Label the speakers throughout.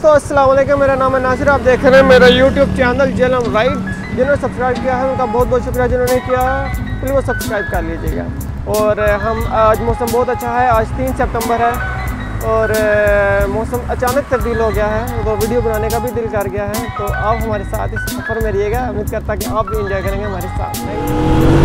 Speaker 1: तो अस्सलाम वालेकुम, मेरा नाम है नासिर। आप देख रहे हैं मेरा यूट्यूब चैनल जेलम राइड। जिन्होंने सब्सक्राइब किया है उनका बहुत बहुत शुक्रिया, जिन्होंने किया प्लीज़ वो सब्सक्राइब कर लीजिएगा। और हम आज मौसम बहुत अच्छा है, आज 3 सितंबर है और मौसम अचानक तब्दील हो गया है तो वीडियो बनाने का भी दिल कर गया है। तो आप हमारे साथ इस सफ़र में रहिएगा, उम्मीद करता कि आप भी इंजॉय करेंगे हमारे साथ में।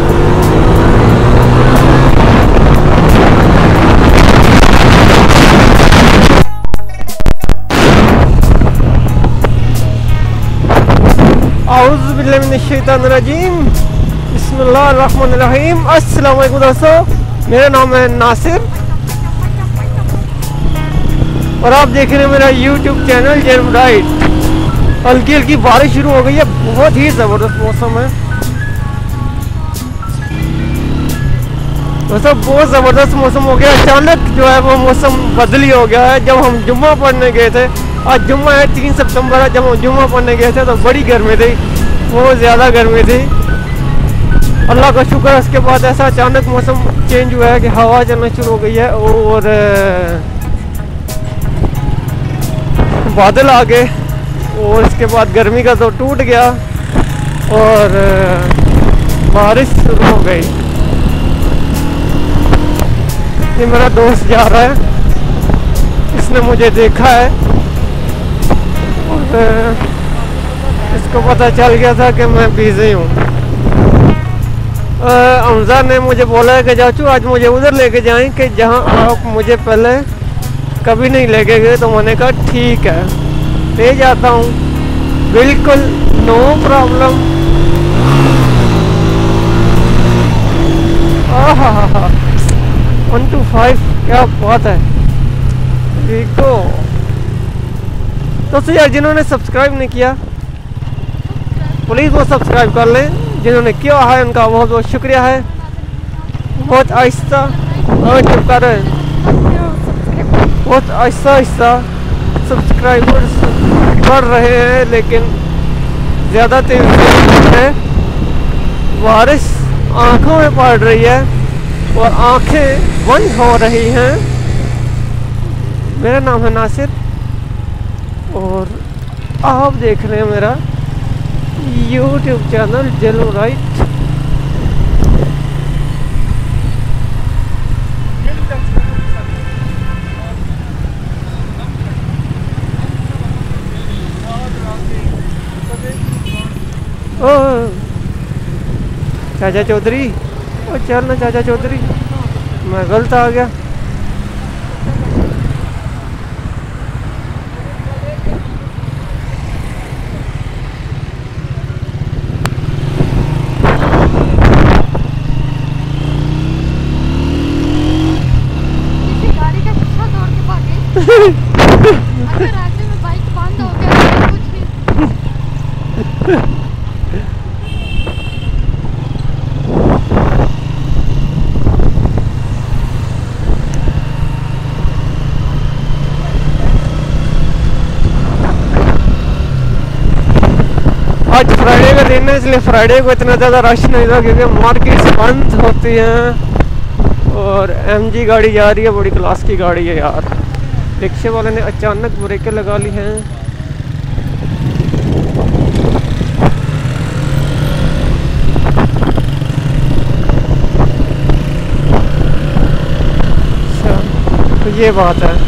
Speaker 1: औज़ुबिल्लाहिमिनश्शैतानिर्रजीम, बिस्मिल्लाहिर्रहमानिर्रहीम। अस्सलाम वालेकुम दोस्तों, मेरा नाम है नासिर और आप देख रहे हैं मेरा यूट्यूब चैनल जेलम राइड। हल्की हल्की बारिश शुरू हो गई है, बहुत ही ज़बरदस्त मौसम है दोस्तों, बहुत ज़बरदस्त मौसम हो गया। अचानक जो है वो मौसम बदली हो गया है। जब हम जुम्मा पढ़ने गए थे, आज जुम्मा है 3 सितंबर है, जब हम जुम्मा पढ़ने गए थे तो बड़ी गर्मी थी, बहुत ज़्यादा गर्मी थी। अल्लाह का शुक्र है उसके बाद ऐसा अचानक मौसम चेंज हुआ है कि हवा चलना शुरू हो गई है और बादल आ गए और इसके बाद गर्मी का तो टूट गया और बारिश शुरू हो गई। ये मेरा दोस्त जा रहा है, इसने मुझे देखा है और इसको पता चल गया था कि मैं बिज़ी हूँ। हमजा ने मुझे बोला है कि चाचू आज मुझे उधर लेके जाएं कि जहाँ आप मुझे पहले कभी नहीं लेके गए। तो मैंने कहा ठीक है, ले जाता हूँ, बिल्कुल नो प्रॉब्लम। 1 to 5, क्या बात है। देखो दोस्तों यार, जिन्होंने सब्सक्राइब नहीं किया प्लीज़ वो सब्सक्राइब कर लें, जिन्होंने किया है उनका बहुत बहुत शुक्रिया है। बहुत आहिस्ता चुप कर रहे हैं, बहुत आहिस्ता आहिस्ता सब्सक्राइबर्स बढ़ रहे हैं लेकिन ज़्यादा तेज़ है। बारिश आँखों में पड़ रही है और आँखें बंद हो रही हैं। मेरा नाम है नासिर और आप देख रहे हैं मेरा यूट्यूब चैनल जेलम राइड। ओ चाचा चौधरी, ओ चल ना चाचा चौधरी, मैं गलत आ गया।
Speaker 2: अगर रास्ते में बाइक बंद हो गया तो कुछ नहीं।
Speaker 1: आज फ्राइडे का दिन है इसलिए फ्राइडे को इतना ज़्यादा रश नहीं था क्योंकि मार्केट बंद होती हैं और एमजी गाड़ी जा रही है, बड़ी क्लास की गाड़ी है यार। रिक्शे वाले ने अचानक ब्रेकें लगा ली हैं। अच्छा तो ये बात है।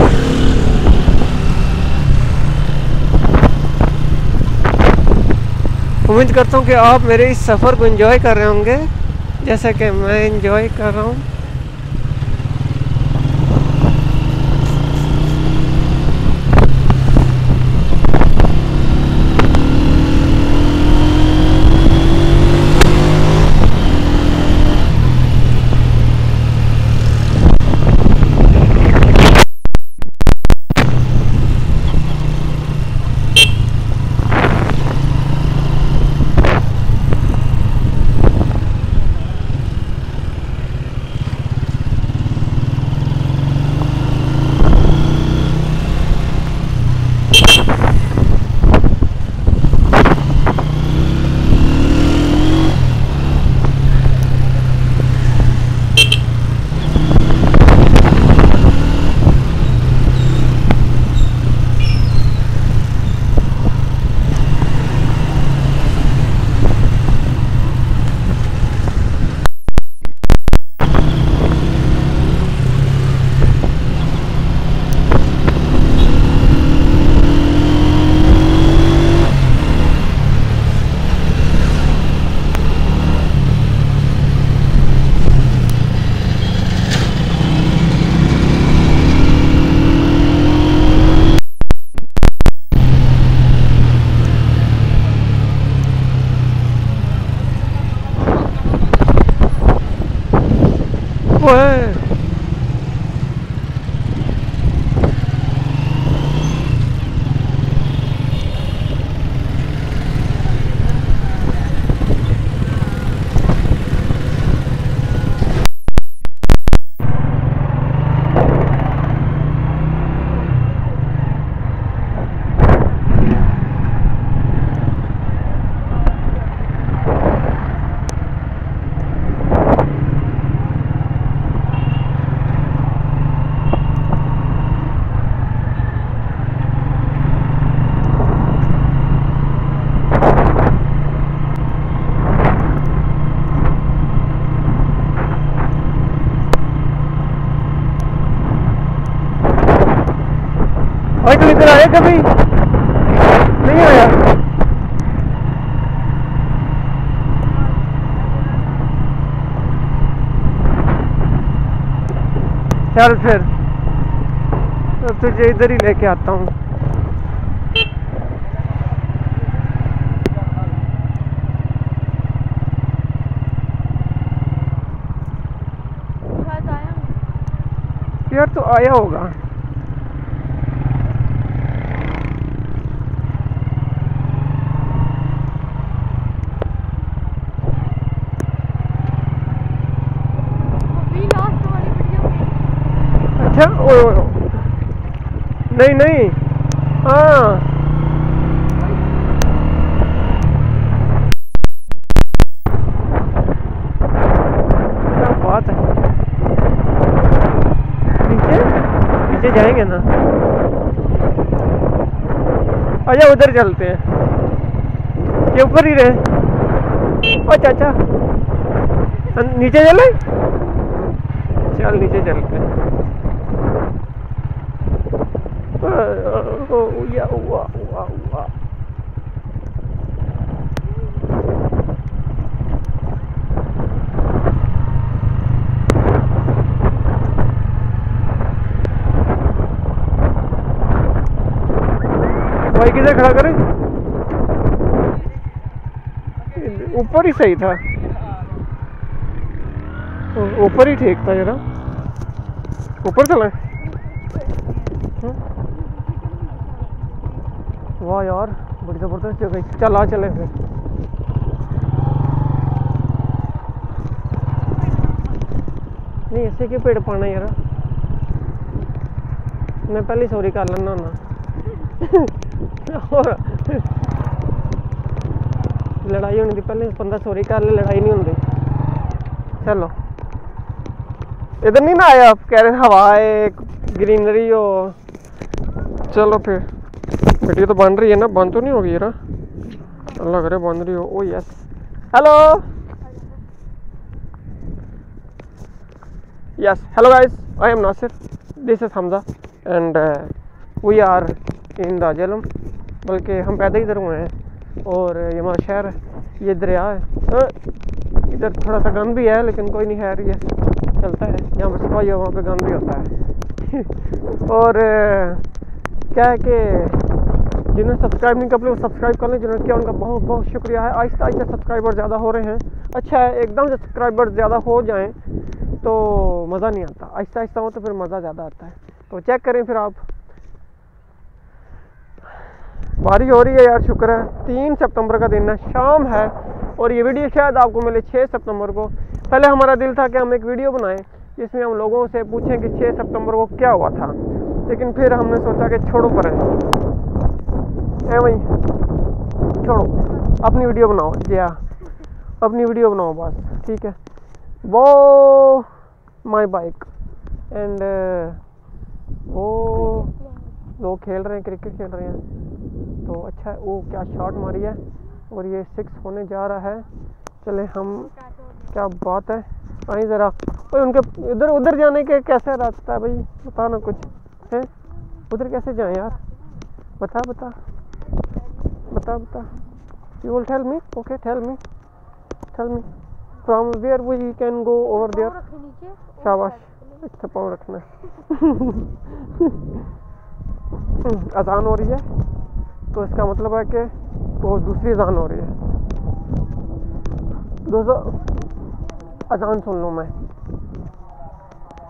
Speaker 1: उम्मीद करता हूँ कि आप मेरे इस सफ़र को एंजॉय कर रहे होंगे जैसा कि मैं एंजॉय कर रहा हूँ। इधर आए कभी नहीं आया। चल फिर तो तुझे इधर ही लेके आता हूँ। यार तो आया होगा। अच्छा ओ नहीं नहीं हाँ क्या बात है। नीचे नीचे जाएंगे ना। अच्छा उधर चलते हैं के ऊपर ही रहे। अच्छा अच्छा नीचे चले। चल नीचे चलते हैं। भाई किधर खड़ा करें। ऊपर ही सही था। ऊपर ही ठीक था जरा। ऊपर चला। वाह यार बड़ी जबरदस्त जगह। चल आ चले फिर। नहीं ऐसे क्यों पेड़ पाना यार। मैं पहले सॉरी कर लेना ना। और लड़ाई होनी थी पहले बंदा सॉरी कर ले लड़ाई नहीं होती। चलो इधर नहीं ना आया आप कह रहे हवा है ग्रीनरी हो। चलो फिर वीडियो तो बन रही है ना। बंद तो नहीं होगी यार। अल्लाह करे बन रही हो। Oh yes hello yes hello guys I am Nasir this is Hamza and we are in the Jhelum. बल्कि हम पैदा इधर हुए हैं और ये हमारा शहर है। ये दरिया है। इधर थोड़ा सा गंद भी है लेकिन कोई नहीं है ये चलता है। जहाँ पर सफाई है वहाँ पे गंद भी होता है। और क्या है कि जिन्होंने सब्सक्राइब नहीं कर वो सब्सक्राइब कर लें। जिन्होंने किया उनका बहुत बहुत शुक्रिया है। आहिस्ता आहिस्ता सब्सक्राइबर ज़्यादा हो रहे हैं। अच्छा है एकदम से सब्सक्राइबर ज़्यादा हो जाएं तो मज़ा नहीं आता। आहिस्ता आहिस्ता हो तो फिर मज़ा ज़्यादा आता है। तो चेक करें फिर आप। बारिश हो रही है यार शुक्र है। 3 सितंबर का दिन है शाम है और ये वीडियो शायद आपको मिले 6 सितंबर को। पहले हमारा दिल था कि हम एक वीडियो बनाएं जिसमें हम लोगों से पूछें कि 6 सितंबर को क्या हुआ था। लेकिन फिर हमने सोचा कि छोड़ो पर है वही छोड़ो अपनी वीडियो बनाओ। जी हाँ अपनी वीडियो बनाओ बस ठीक है। वो माई बाइक एंड वो लोग खेल रहे हैं क्रिकेट खेल रहे हैं तो अच्छा है। वो क्या शॉट मारी है और ये 6 होने जा रहा है। चले हम क्या बात है आई ज़रा। और उनके इधर उधर जाने के कैसे रास्ता है भाई बता ना कुछ है। उधर कैसे जाएं यार बता बता बता बता। You will tell me okay tell me from where we can go over there. शाबाश इतना पाँव रखना अजान हो रही है तो इसका मतलब है कि वो दूसरी अजान हो रही है। दोस्तों अजान सुन लूँ मैं।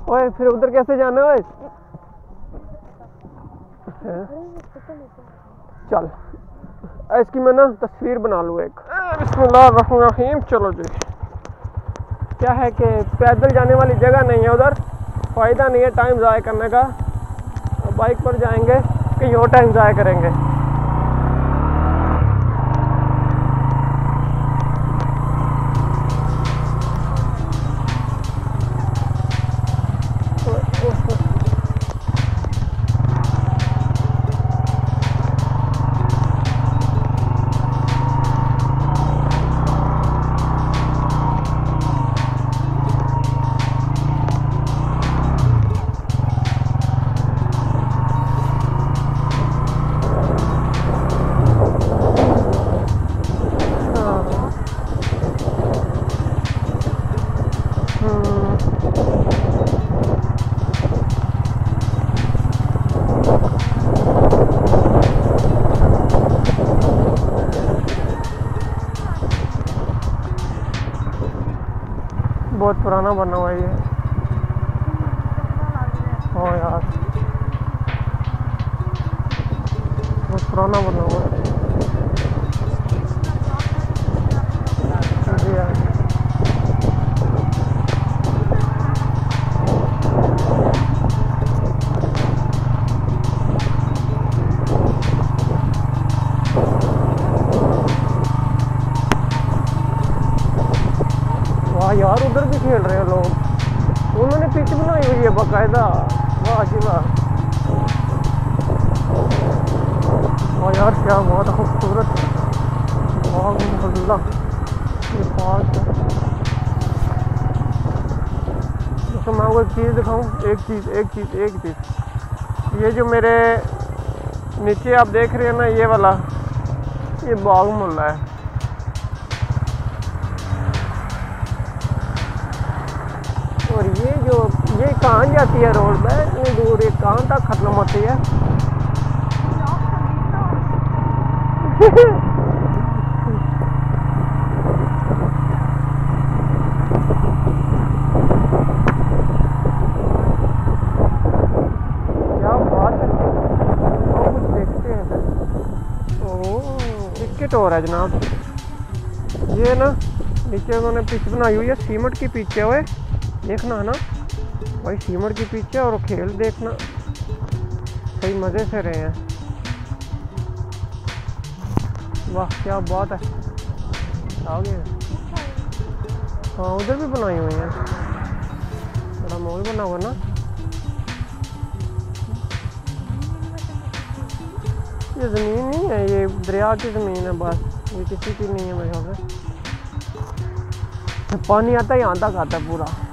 Speaker 1: ओए फिर उधर कैसे जाना है? चल इसकी मैं ना तस्वीर बना लूँ एक। बिस्मिल्लाहिर्रहमानिर्रहीम। चलो जी, क्या है कि पैदल जाने वाली जगह नहीं है उधर, फ़ायदा नहीं है टाइम ज़ाया करने का। बाइक पर जाएंगे कहीं और टाइम ज़ाया करेंगे। बहुत पुराना बना हुआ है ये। हाँ यार बहुत पुराना बना हुआ है। जी यार वाह यार, उधर भी खेल रहे हैं लोग। उन्होंने पिच बनाई हुई है बाकायदा। वाह जी वाह। वाह यार क्या बहुत खूबसूरत। वाह ये पार्क है। तो मैं आपको एक चीज़ दिखाऊं, एक चीज़। ये जो मेरे नीचे आप देख रहे हैं ना, ये वाला ये बाग मोहल्ला है। और ये कहाँ जाती है रोड में, इतनी दूर, ये कहाँ तक खत्म होती है? क्या बात है, कुछ देखते हैं। ओह टिकट हो रहा है जनाब। ये ना नीचे उन्होंने पिच बनाई हुई है, सीमेंट की पिच है। हुए देखना है ना भाई, सीमेंट की पिच है और खेल देखना सही मज़े से रहे हैं। वाह क्या बात है। आगे हाँ उधर भी बनाई हुई है, बड़ा मॉल बना हुआ ना। ये ज़मीन नहीं है, ये दरिया की ज़मीन है बस, ये किसी की नहीं है मेरे ख्याल से। पानी आता है यहाँ तक आता है पूरा।